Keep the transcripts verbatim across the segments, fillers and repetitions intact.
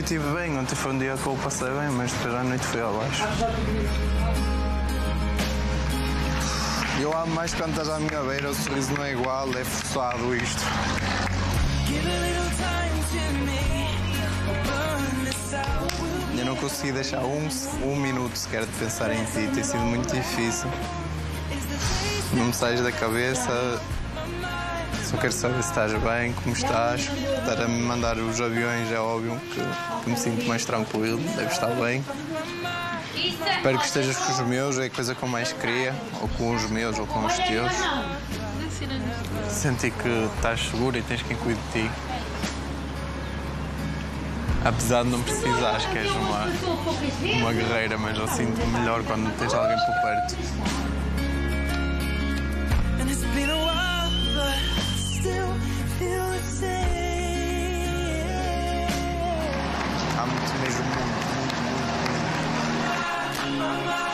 estive bem, ontem foi um dia que eu passei bem, mas depois à noite fui abaixo. Eu amo mais quando estás à minha beira, o sorriso não é igual, é forçado isto. Eu não consegui deixar um, um minuto sequer de pensar em ti, tem sido muito difícil. Não me sais da cabeça, só quero saber se estás bem, como estás. Estar a me mandar os aviões é óbvio que, que me sinto mais tranquilo, deve estar bem. Espero que estejas com os meus, é a coisa que eu mais queria, ou com os meus ou com os teus. Senti que estás segura e tens quem cuide de ti. Apesar de não precisares, que és uma, uma guerreira, mas eu sinto-me melhor quando tens alguém por perto. Há muito mesmo, muito, muito, muito, muito.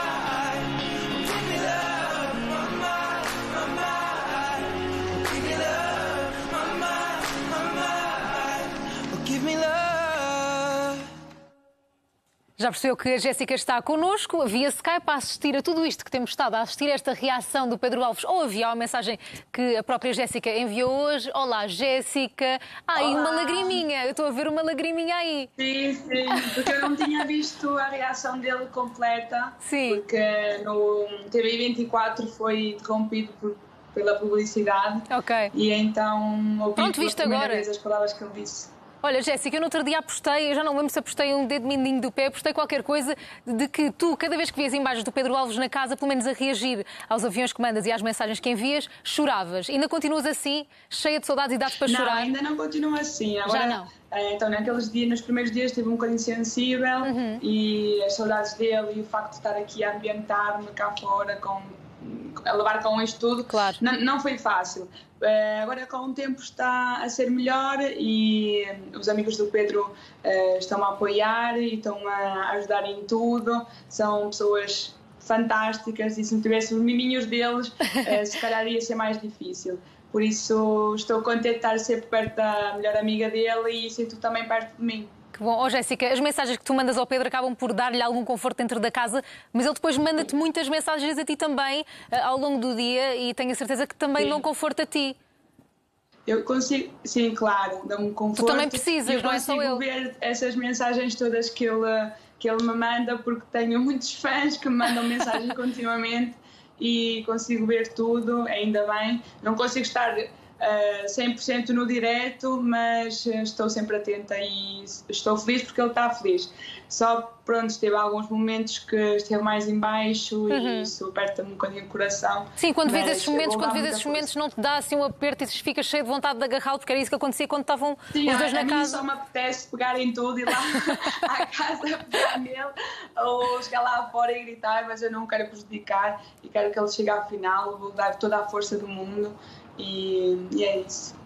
Já percebeu que a Jéssica está connosco via Skype a assistir a tudo isto que temos estado a assistir, a esta reação do Pedro Alves ou havia uma mensagem que a própria Jéssica enviou hoje. Olá, Jéssica. Ah, aí uma lagriminha. Eu estou a ver uma lagriminha aí. Sim, sim, porque eu não tinha visto a reação dele completa. Sim. Porque no T V vinte e quatro foi interrompido por, pela publicidade. Ok. E então ouvi Pronto, pela viste primeira agora. vez as palavras que ele disse. Olha, Jéssica, eu no outro dia apostei, eu já não lembro se apostei um dedo mindinho do pé, apostei qualquer coisa de que tu, cada vez que vias imagens do Pedro Alves na casa, pelo menos a reagir aos aviões que mandas e às mensagens que envias, choravas. Ainda continuas assim, cheia de saudades e dá-te para não, chorar? Não, ainda não continuo assim. Agora, já não? Então, naqueles dias, nos primeiros dias, estive um bocadinho sensível uhum. e as saudades dele e o facto de estar aqui a ambientar-me cá fora com... a levar com isto tudo, claro. não, não foi fácil. Uh, agora com o tempo está a ser melhor e os amigos do Pedro uh, estão a apoiar e estão a ajudar em tudo, são pessoas fantásticas e se não tivesse os miminhos deles, uh, se calhar ia ser mais difícil. Por isso estou contente de estar sempre perto da melhor amiga dele e sinto também perto de mim. Que bom. Oh, Jéssica, as mensagens que tu mandas ao Pedro acabam por dar-lhe algum conforto dentro da casa, mas ele depois manda-te muitas mensagens a ti também ao longo do dia e tenho a certeza que também dão conforto a ti. Eu consigo, sim, claro, dá-me conforto. Tu também precisas, não é só eu. Eu consigo ver essas mensagens todas que ele, que ele me manda, porque tenho muitos fãs que me mandam mensagens continuamente e consigo ver tudo, ainda bem. Não consigo estar Uh, cem por cento no direto, mas estou sempre atenta e estou feliz porque ele está feliz. Só, pronto, teve alguns momentos que esteve mais em baixo uhum. e isso aperta-me um bocadinho o coração. Sim, quando vês esses momentos, quando vês esses momentos não te dá assim um aperto e ficas cheio de vontade de agarrá-lo, porque era isso que acontecia quando estavam Sim, os dois a, na a casa. Sim, só me apetece pegar em tudo e ir lá à casa pegar nele ou chegar lá fora e gritar, mas eu não quero prejudicar e quero que ele chegue à final, vou dar toda a força do mundo. E, e é isso.